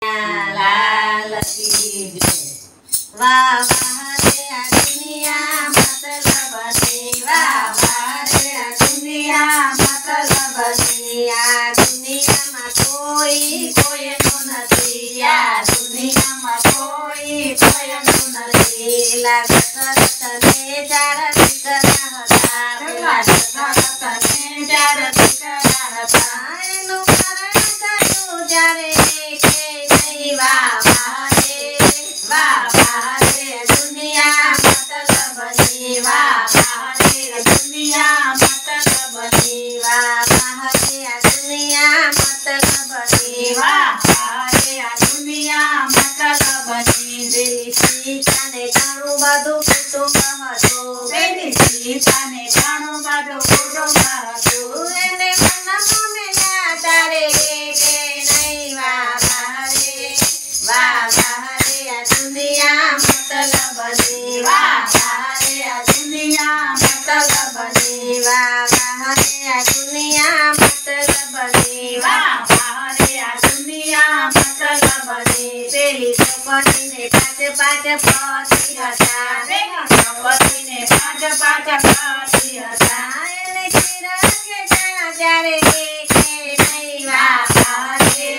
लाल की वाह वाह रे दुनिया मतलब सी वाह वाह रे दुनिया मतलब सी आ दुनिया में कोई कोई नहीं आ दुनिया में कोई कोई नहीं लागत तने चार दिकरा हता लागत तने चार दिकरा हता एनु कारण करू जारे के नहीं वाह वाह रे दुनिया मतलब सी वाह रे दुनिया मतलब सी वाह रे दुनिया मतलब सी वाह रे दुनिया मतलब सी बेली सीताने घणું બધું કુટુંબ હતું બેલી સીતાને ઘણું બધું કુટુંબ હતું એને મનને યાદ રે કે નહીં વાહ રે दुनिया मतलब सी वाह रे दुनिया मतलब सी वाह रे दुनिया मतलब सी वाह रे दुनिया मतलब सी पेली चौपटी ने पाँच पति हता पेली चौपटी ने पाँच पति हता एने खीरा के जाना जारे के नहीं वाह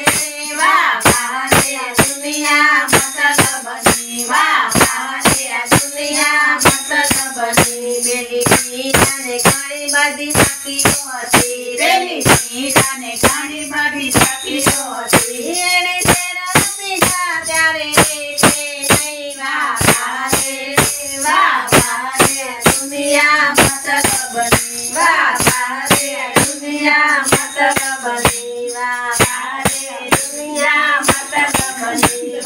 रे दुनिया मतलब सी वाह रे दुनिया मतलब सी बेली सीताने घणी बधी सखीओ हती बेली सीताने घणी बधी सखीओ हती एणे तेरा पीछा त्यारे के नहीं वाह रे दुनिया मतलब सी वाह रे दुनिया मतलब सी वाह रे दुनिया मतलब सी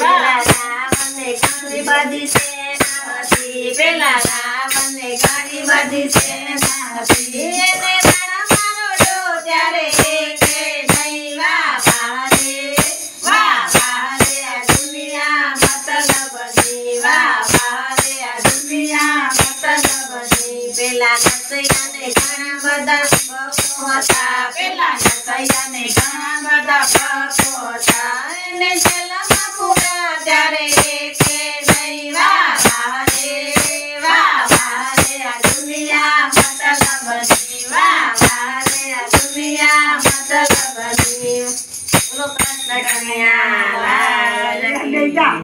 बधी सेना हती पेला रावणने घणी बधी सेना हती एने रण मारो जो त्यारे के नहीं वाह रे दुनिया मतलब सी वाह रे दुनिया मतलब सी पेला नसैयाने घણા બધા ભક્તો હતા પેલા નસૈયાને ઘણા બધા ભક્તો હતા એને જેલમાં પૂરા ત્યારે दुनिया मतलब सी वाह रे दुनिया मतलब सी बोलो कृष्ण कन्हैया लाल की